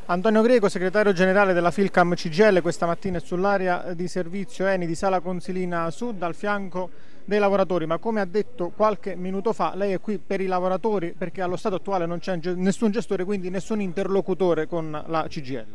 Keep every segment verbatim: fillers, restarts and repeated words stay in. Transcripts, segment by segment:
Antonio Greco, segretario generale della Filcam C G I L, questa mattina è sull'area di servizio Eni di Sala Consilina Sud al fianco dei lavoratori, ma come ha detto qualche minuto fa lei è qui per i lavoratori perché allo stato attuale non c'è nessun gestore, quindi nessun interlocutore con la C G I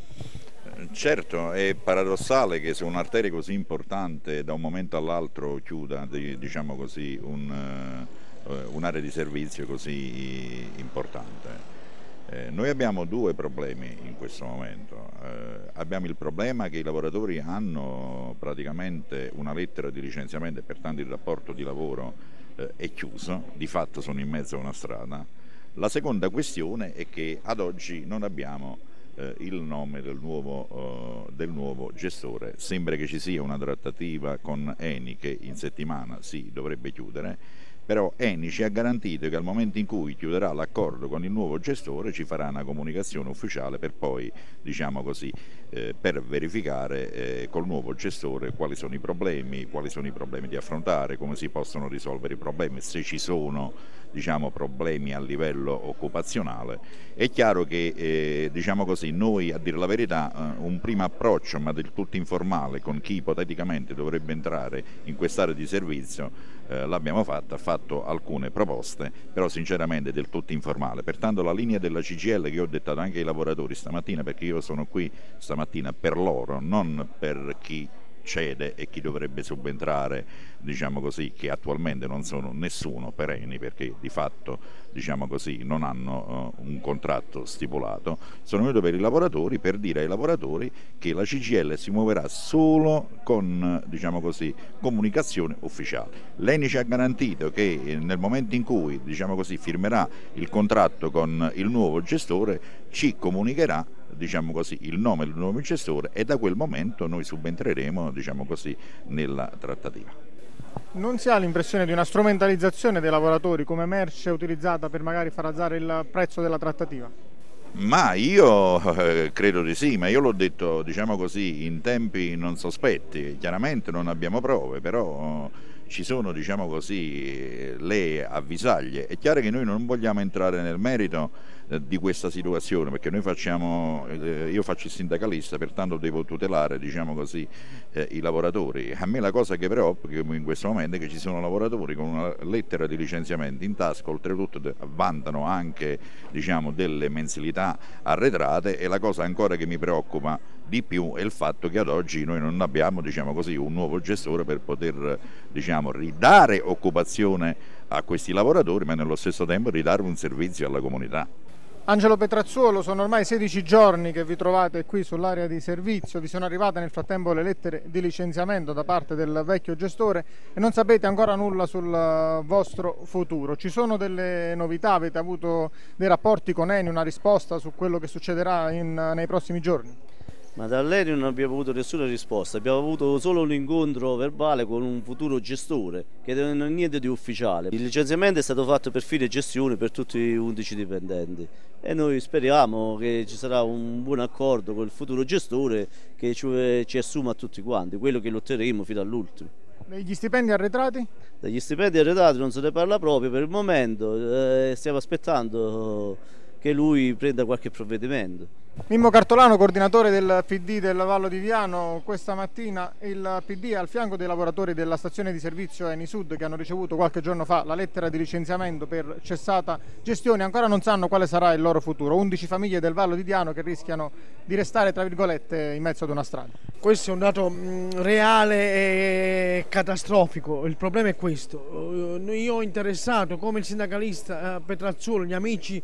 L. Certo, è paradossale che se un'arteria così importante da un momento all'altro chiuda, diciamo così, un, un'area di servizio così importante. Eh, noi abbiamo due problemi in questo momento. Eh, abbiamo il problema che i lavoratori hanno praticamente una lettera di licenziamento e pertanto il rapporto di lavoro eh, è chiuso, di fatto sono in mezzo a una strada. La seconda questione è che ad oggi non abbiamo eh, il nome del nuovo, eh, del nuovo gestore. Sembra che ci sia una trattativa con Eni che in settimana si dovrebbe chiudere. Però Eni ci ha garantito che al momento in cui chiuderà l'accordo con il nuovo gestore ci farà una comunicazione ufficiale per poi, diciamo così, eh, per verificare eh, col nuovo gestore quali sono i problemi, quali sono i problemi da affrontare, come si possono risolvere i problemi, se ci sono, diciamo, problemi a livello occupazionale. È chiaro che, eh, diciamo così, noi a dire la verità eh, un primo approccio, ma del tutto informale, con chi ipoteticamente dovrebbe entrare in quest'area di servizio, eh, l'abbiamo fatta, ha fatto alcune proposte, però sinceramente del tutto informale. Pertanto la linea della C G I L che io ho dettato anche ai lavoratori stamattina, perché io sono qui stamattina per loro, non per chi cede e chi dovrebbe subentrare, diciamo così, che attualmente non sono nessuno per Eni perché di fatto, diciamo così, non hanno uh, un contratto stipulato. Sono venuto per i lavoratori per dire ai lavoratori che la C G I L si muoverà solo con, diciamo così, comunicazione ufficiale. L'Eni ci ha garantito che nel momento in cui, diciamo così, firmerà il contratto con il nuovo gestore ci comunicherà, diciamo così, il nome del nuovo gestore e da quel momento noi subentreremo, diciamo così, nella trattativa. Non si ha l'impressione di una strumentalizzazione dei lavoratori come merce utilizzata per magari far alzare il prezzo della trattativa? Ma io eh, credo di sì, ma io l'ho detto, diciamo così, in tempi non sospetti. Chiaramente non abbiamo prove, però ci sono, diciamo così, le avvisaglie. È chiaro che noi non vogliamo entrare nel merito eh, di questa situazione, perché noi facciamo, eh, io faccio il sindacalista, pertanto devo tutelare, diciamo così, eh, i lavoratori. A me la cosa che preoccupa in questo momento è che ci sono lavoratori con una lettera di licenziamento in tasca, oltretutto vantano anche, diciamo, delle mensilità arretrate, e la cosa ancora che mi preoccupa di più è il fatto che ad oggi noi non abbiamo, diciamo così, un nuovo gestore per poter, diciamo, ridare occupazione a questi lavoratori, ma nello stesso tempo ridare un servizio alla comunità. Angelo Petraczuolo, sono ormai sedici giorni che vi trovate qui sull'area di servizio, vi sono arrivate nel frattempo le lettere di licenziamento da parte del vecchio gestore e non sapete ancora nulla sul vostro futuro. Ci sono delle novità? Avete avuto dei rapporti con Eni, una risposta su quello che succederà in, nei prossimi giorni? Ma dall'Eni non abbiamo avuto nessuna risposta, abbiamo avuto solo un incontro verbale con un futuro gestore che non è niente di ufficiale. Il licenziamento è stato fatto per fine gestione per tutti i undici dipendenti e noi speriamo che ci sarà un buon accordo con il futuro gestore che ci, ci assuma a tutti quanti, quello che lotteremo fino all'ultimo. Degli stipendi arretrati? Degli stipendi arretrati non se ne parla proprio per il momento, eh, stiamo aspettando che lui prenda qualche provvedimento. Mimmo Cartolano, coordinatore del P D del Vallo di Viano, questa mattina il P D è al fianco dei lavoratori della stazione di servizio Eni Sud che hanno ricevuto qualche giorno fa la lettera di licenziamento per cessata gestione, ancora non sanno quale sarà il loro futuro. undici famiglie del Vallo di Viano che rischiano di restare, tra virgolette, in mezzo ad una strada. Questo è un dato mh, reale e catastrofico, il problema è questo. Io ho interessato come il sindacalista eh, Petraczuolo, gli amici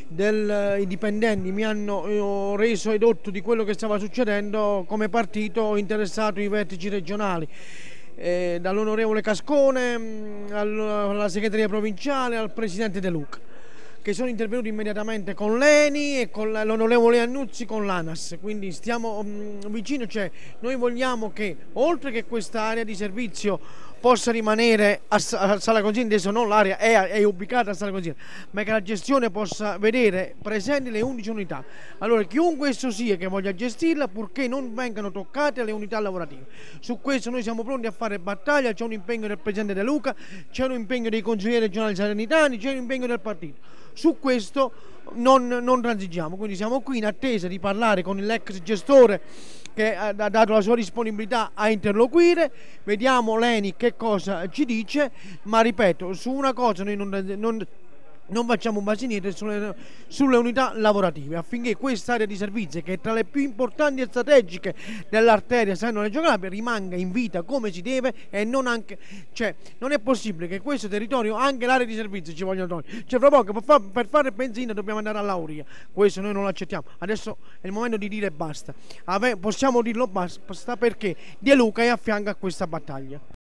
dei dipendenti mi hanno io, reso edotto di quello che stava succedendo. Come partito ho interessato i vertici regionali, eh, dall'onorevole Cascone alla segreteria provinciale al presidente De Luca, che sono intervenuti immediatamente con l'Eni e con l'onorevole Annuzzi con l'ANAS, quindi stiamo mh, vicino, cioè noi vogliamo che oltre che questa area di servizio possa rimanere a, a Sala Consilina, adesso non l'area è, è ubicata a Sala Consilina, ma che la gestione possa vedere presenti le undici unità. Allora chiunque esso sia che voglia gestirla, purché non vengano toccate le unità lavorative. Su questo noi siamo pronti a fare battaglia, c'è un impegno del presidente De Luca, c'è un impegno dei consiglieri regionali sanitari, c'è un impegno del partito. su questo non, non transigiamo, quindi siamo qui in attesa di parlare con l'ex gestore che ha dato la sua disponibilità a interloquire. Vediamo l'Eni che cosa ci dice, ma ripeto, su una cosa noi non, non non facciamo un basinete sulle, sulle unità lavorative, affinché quest'area di servizio, che è tra le più importanti e strategiche dell'arteria Salerno-Reggio Calabria, rimanga in vita come si deve. E non anche, cioè, non è possibile che questo territorio, anche l'area di servizio, ci vogliono togliere. Cioè, fra poco per, fa, per fare benzina dobbiamo andare a Lauria. Questo noi non lo accettiamo. Adesso è il momento di dire basta. Ave, possiamo dirlo basta perché De Luca è a fianco a questa battaglia.